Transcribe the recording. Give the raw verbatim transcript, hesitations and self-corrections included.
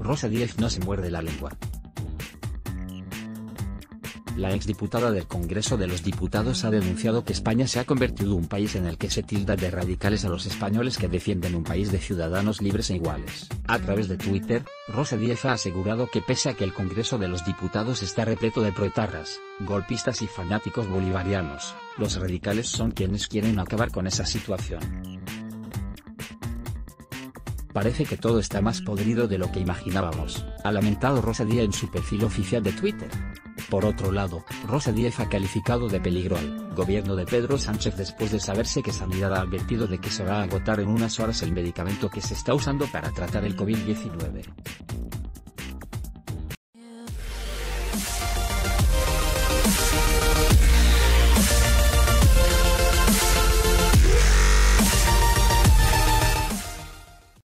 Rosa Díez no se muerde la lengua. La exdiputada del Congreso de los Diputados ha denunciado que España se ha convertido en un país en el que se tilda de radicales a los españoles que defienden un país de ciudadanos libres e iguales. A través de Twitter, Rosa Díez ha asegurado que pese a que el Congreso de los Diputados está repleto de proetarras, golpistas y fanáticos bolivarianos, los radicales son quienes quieren acabar con esa situación. Parece que todo está más podrido de lo que imaginábamos, ha lamentado Rosa Díez en su perfil oficial de Twitter. Por otro lado, Rosa Díez ha calificado de peligro al gobierno de Pedro Sánchez después de saberse que Sanidad ha advertido de que se va a agotar en unas horas el medicamento que se está usando para tratar el COVID diecinueve.